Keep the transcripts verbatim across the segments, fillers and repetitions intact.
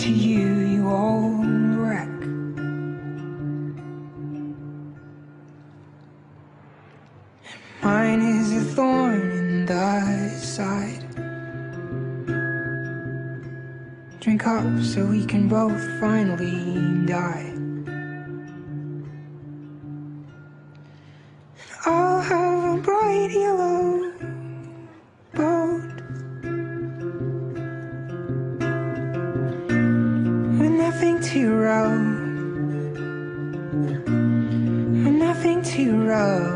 to you, you old wreck. Mine is a thorn in thy side. Drink up so we can both finally die. I'll have a bright yellow boat with nothing to row, with nothing to row.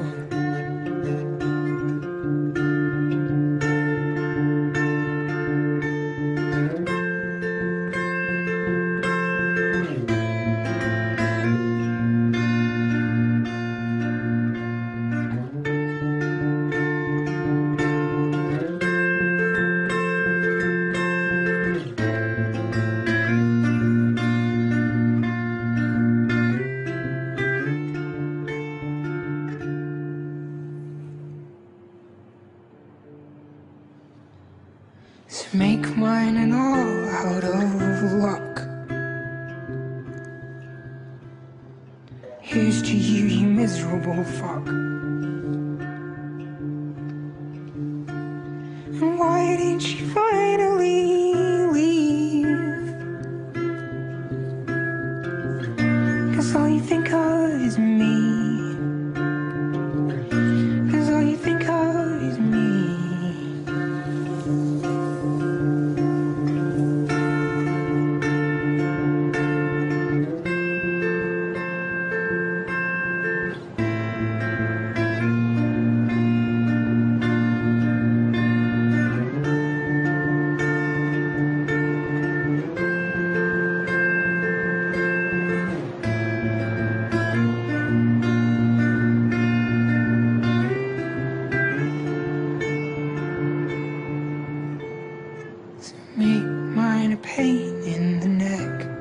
To make mine and all out of luck. Here's to you, you miserable fuck. And why didn't you finally leave? 'Cause all you think of is me. 'Cause all you think of is me. Make mine a pain in the neck.